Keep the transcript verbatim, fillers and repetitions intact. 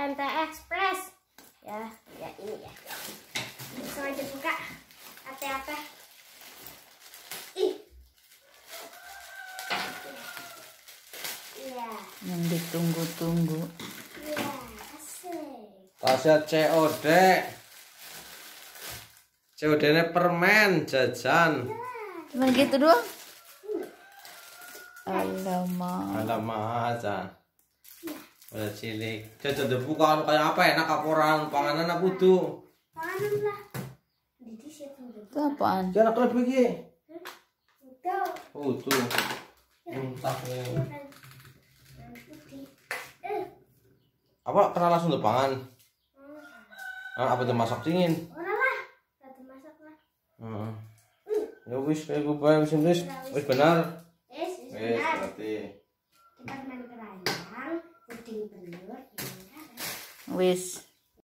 Penta Express. Ya, ya ini ya. Langsung aja buka. Hati-hati. Ih. Iya. Yang ditunggu-tunggu. Iya, asik. Tasnya C O D. C O D-nya permen jajan. Cuma gitu doang. Alamak. Alamak aja. Udah cilik. Jajan dibuka kayak apa enak kaporan panganan apa butuh. Panganan lah. Didi siapa yang Itu apaan? Jangan aku lebih gini. Itu. Oh tuh. Entah nih. Apa kena langsung depan? Ah, apa tuh masak dingin? Ora lah. Satu masak lah. Heeh. Ya wis kayak gue bayar wis wis wis benar. Wis, wis Wis benar. berarti. Kita main keranjang, puding telur, ini kan. Wis.